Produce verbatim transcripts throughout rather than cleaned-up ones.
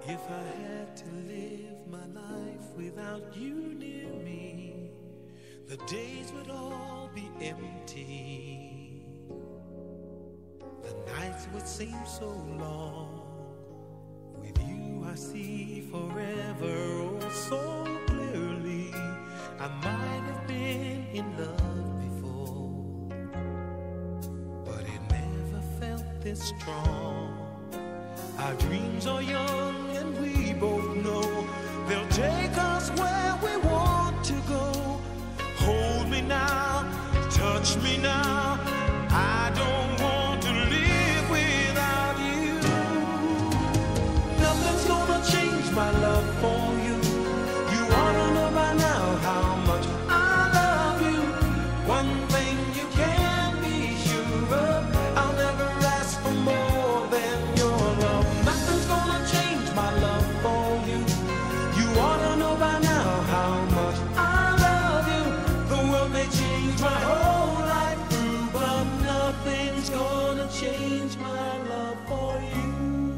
If I had to live my life without you near me, the days would all be empty. The nights would seem so long. With you I see forever oh so clearly. I might have been in love before, but it never felt this strong. Our dreams are young and we both know they'll take us where we want to go. Hold me now, touch me now. I don't want to live without you. Nothing's gonna change my love for you. You ought to know by now how much I love you. One thing you can be sure of, I'll never ask for more than your love. Nothing's gonna change my love for you. You ought to know by now how much I love you. The world may change my whole life through, but nothing's gonna change my love for you.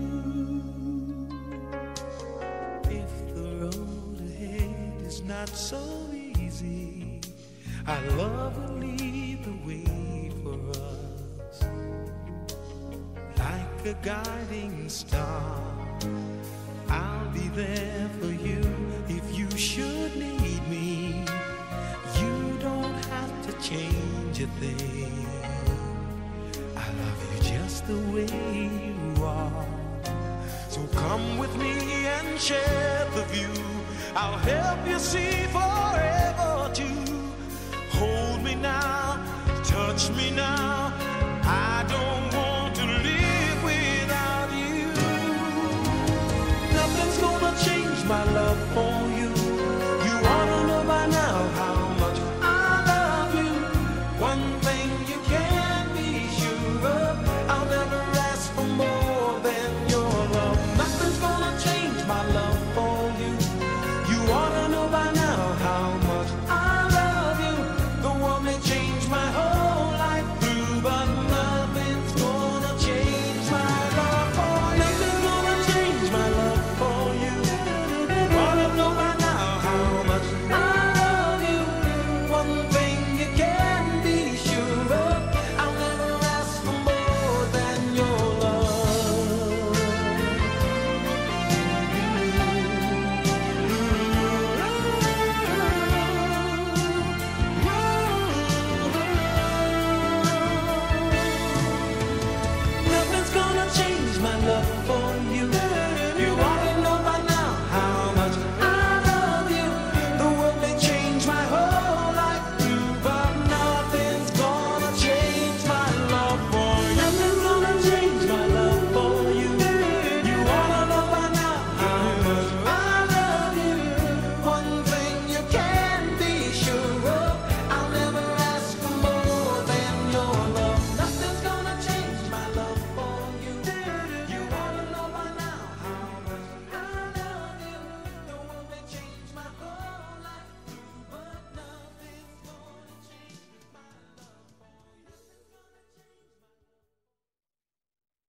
If the road ahead is not so easy, our love will lead the way for us. Like a guiding star, I'll be there for you if you should need me. You don't have to change a thing. I love you just the way you are. So come with me and share the view. I'll help you see forever too. Hold me now, touch me now. I don't want to live without you. Nothing's gonna change my love for